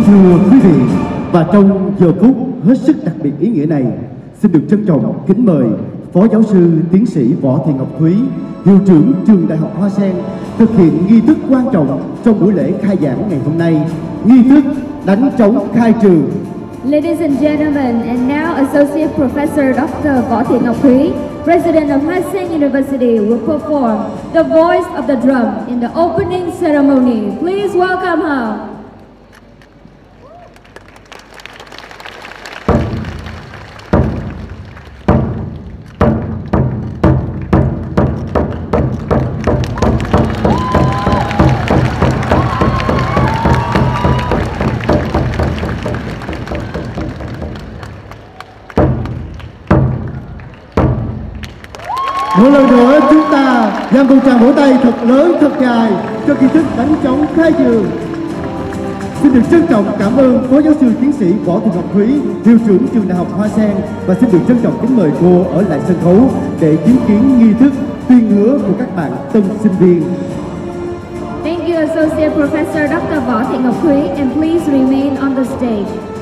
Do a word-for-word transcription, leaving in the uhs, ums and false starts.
thưa quý vị, và trong giờ phút hết sức đặc biệt ý nghĩa này, xin được trân trọng kính mời Phó Giáo sư Tiến sĩ Võ Thị Ngọc Thúy, Hiệu trưởng Trường Đại học Hoa Sen thực hiện nghi thức quan trọng trong buổi lễ khai giảng ngày hôm nay, nghi thức đánh trống khai trường. Ladies and gentlemen, and now Associate Professor Doctor Võ Thị Ngọc Thúy, President of Hoa Sen University, will perform the voice of the drum in the opening ceremony. Please welcome her. Một lần nữa chúng ta dành một tràng vỗ tay thật lớn, thật dài cho nghi thức đánh trống khai trường. Xin được trân trọng cảm ơn Phó Giáo sư Tiến sĩ Võ Thị Ngọc Thúy, Hiệu trưởng Trường Đại học Hoa Sen, và xin được trân trọng kính mời cô ở lại sân khấu để chứng kiến nghi thức tuyên hứa của các bạn tân sinh viên. Thank you, Associate Professor Doctor Võ Thị Ngọc Thúy, and please remain on the stage.